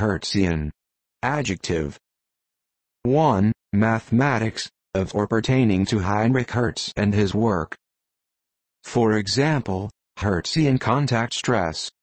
Hertzian. Adjective. 1. Mathematics, of or pertaining to Heinrich Hertz and his work. For example, Hertzian contact stress.